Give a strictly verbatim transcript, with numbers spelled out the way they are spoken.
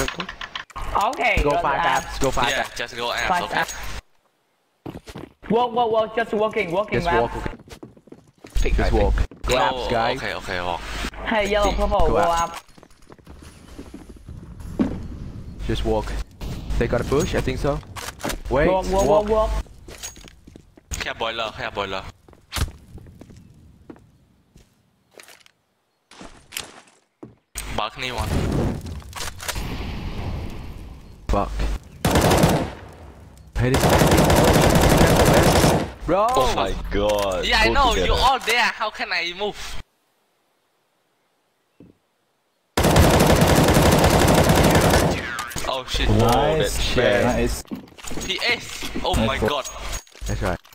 go, go. Okay. Go five apps. Go five Yeah, apps. just go apps. Five Okay. apps. Walk, walk, walk. Just walking, walking. Just map. walk. Okay. Just walk. Go No, apps, guys. okay, okay, walk. Hey, yellow, purple, Go go up. up. Just walk. They got a bush, I think so. Wait, Walk, walk, walk, walk. แค่บอยเลอร์แค่บอยเลอร์ balcony one. Fuck. Hey, this bro. Oh my god. Yeah, I Go know together. you all there. How can I move? Oh shit. Whoa, Nice. that chair. Nice. P S. Oh my god. That's right.